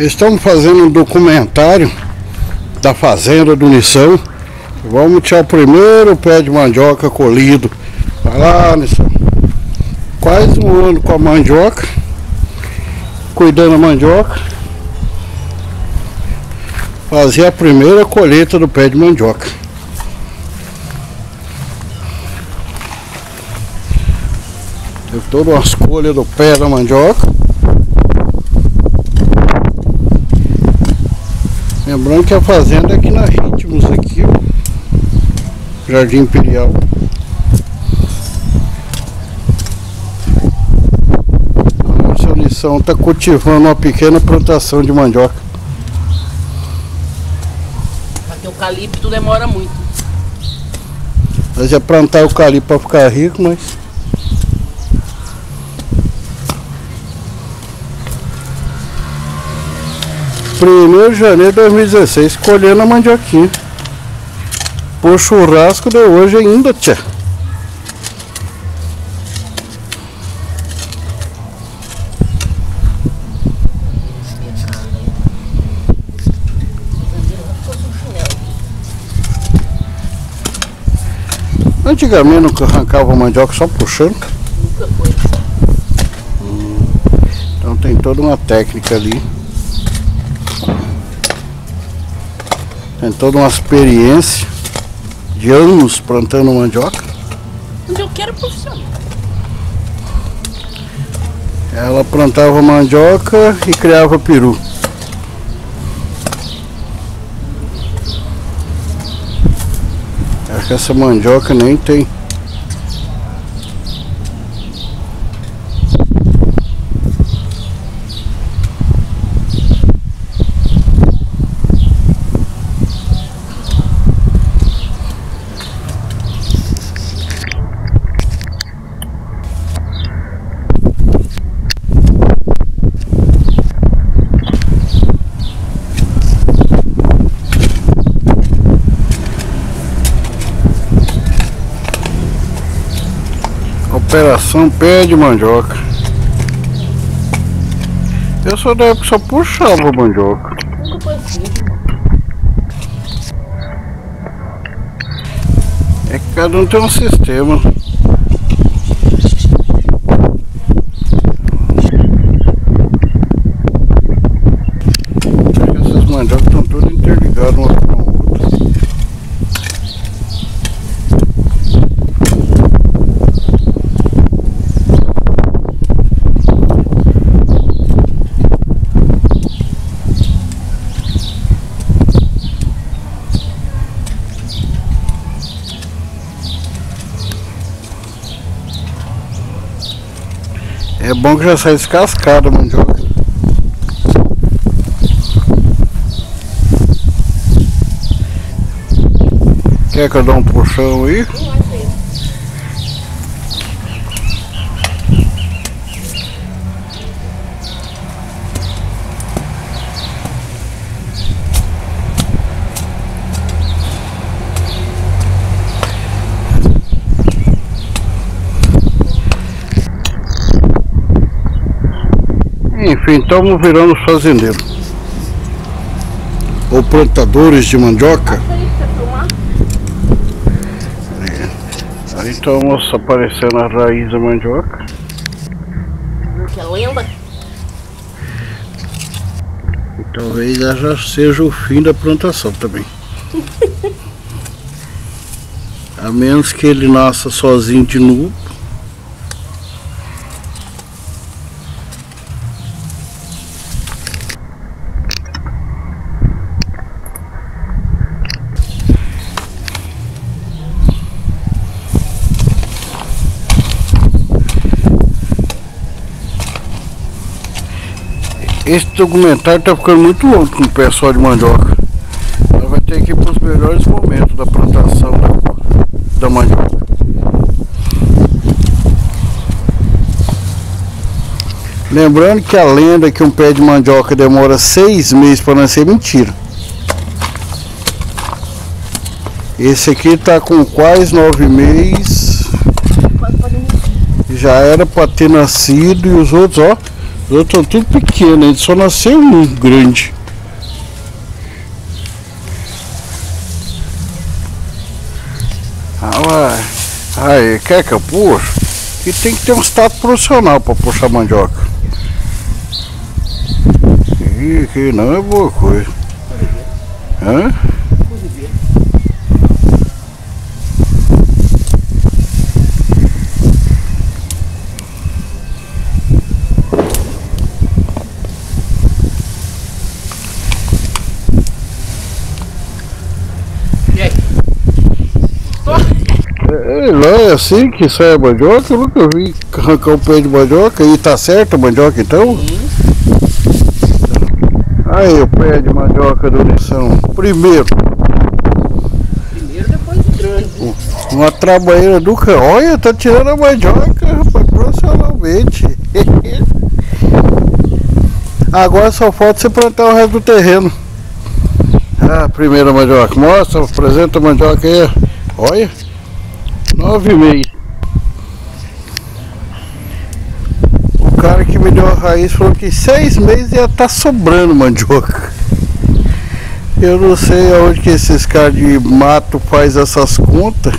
Estamos fazendo um documentário da fazenda do Nissão. Vamos tirar o primeiro pé de mandioca colhido. Vai lá, Nissão. Quase um ano com a mandioca, cuidando da mandioca. Fazer a primeira colheita do pé de mandioca. Teve todas as colhas do pé da mandioca. Lembrando que a fazenda é aqui na Ritmos, aqui, ó, Jardim Imperial. A seu Nissão está cultivando uma pequena plantação de mandioca. Porque o eucalipto demora muito. Nós ia plantar eucalipto para ficar rico, mas... Primeiro de janeiro de 2016, colhendo a mandioquinha. Por churrasco de hoje ainda, tia. Antigamente nunca arrancava a mandioca só puxando. Nunca foi. Então tem toda uma técnica ali. Tem toda uma experiência de anos plantando mandioca. Mandioqueira profissional. Ela plantava mandioca e criava peru. Acho que essa mandioca nem tem. Operação pé de mandioca. Eu sou da época que só puxava a mandioca. Nunca foi assim. É que cada um tem um sistema. Essas mandiocas estão todas interligadas uma com a outra. É bom que já sai descascada a mandioca. Quer que eu dê um puxão aí? Enfim, estamos virando fazendeiros ou plantadores de mandioca. Aí estamos aparecendo a raiz da mandioca. Que é lenda. E talvez já seja o fim da plantação também. A menos que ele nasça sozinho de novo. Esse documentário está ficando muito longo com o pé só de mandioca. Nós vai ter que ir para os melhores momentos da plantação da mandioca. Lembrando que a lenda que um pé de mandioca demora 6 meses para nascer, mentira. Esse aqui está com quase 9 meses. Já era para ter nascido e os outros, ó, Os outros estão tudo pequenos, ainda só nasceu um grande. Aí, quer que eu puxo? E tem que ter um status profissional para puxar mandioca. E que não é boa coisa. Hã? Lá é assim que sai a mandioca, eu nunca vi arrancar um pé de mandioca. E tá certo a mandioca então? Aí o pé de mandioca do Unição. Primeiro, depois o grande. Uma trabalheira do cão. Olha, tá tirando a mandioca, rapaz, profissionalmente. Agora só falta você plantar o resto do terreno. Ah, primeira mandioca. Mostra, apresenta a mandioca aí. Olha. 9,5. O cara que me deu a raiz falou que 6 meses ia estar sobrando mandioca. Eu não sei aonde que esses caras de mato faz essas contas.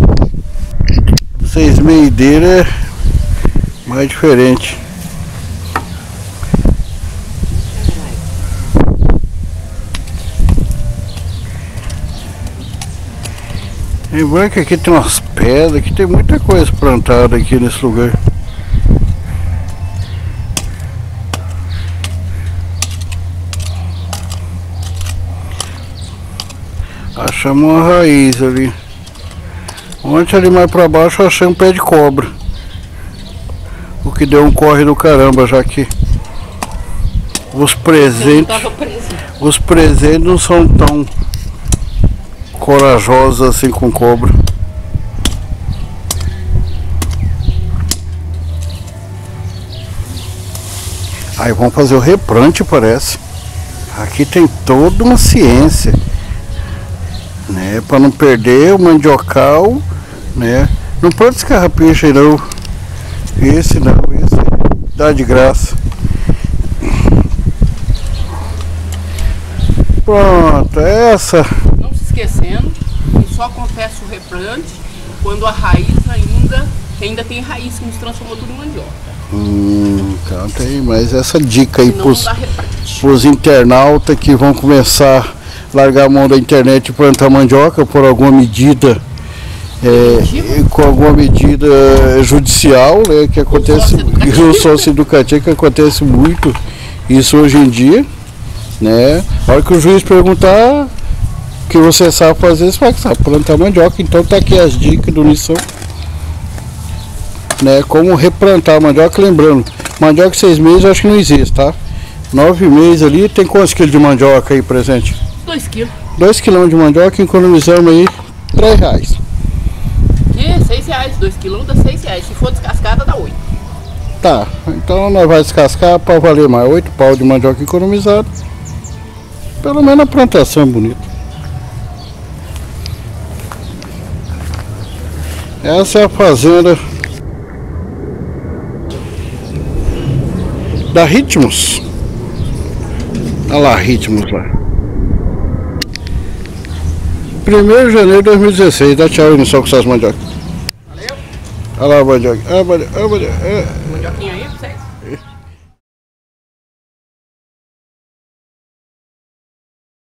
6 meses dele é mais diferente. Lembrando que aqui tem umas pedras, aqui tem muita coisa plantada aqui nesse lugar. Achamos uma raiz ali. Ontem ali mais pra baixo achamos um pé de cobra. O que deu um corre do caramba, já que os presentes não são tão corajosos assim com cobra. Aí vamos fazer o replante, parece. Aqui tem toda uma ciência, né, para não perder o mandiocal, né? Não pode esse carrapicho aí não. Esse não, esse dá de graça. Pronto, essa. Não se esquecendo que só acontece o replante quando a raiz ainda tem raiz que nos transformou tudo em mandioca. Então tem mais essa dica aí pros internautas que vão começar a largar a mão da internet e plantar mandioca por alguma medida, com alguma medida judicial, né, que acontece, o sócio educativo, que acontece muito isso hoje em dia, né? A hora que o juiz perguntar o que você sabe fazer, você vai saber plantar mandioca. Então tá aqui as dicas do Unição, né, como replantar a mandioca. Lembrando, mandioca 6 meses eu acho que não existe, tá? 9 meses ali. Tem quantos quilos de mandioca aí presente? 2 quilos. 2 quilão de mandioca, economizamos aí R$3. R$6, 2 quilos dá R$6. Se for descascada dá 8. Tá, então nós vamos descascar para valer mais 8 pau de mandioca economizado. Pelo menos a plantação é bonita. Essa é a fazenda da Ritmos. Olha lá, Ritmos lá. 1º de janeiro de 2016. Dá tchau aí no sol com essas mandiocas. Valeu. Olha lá a mandioca.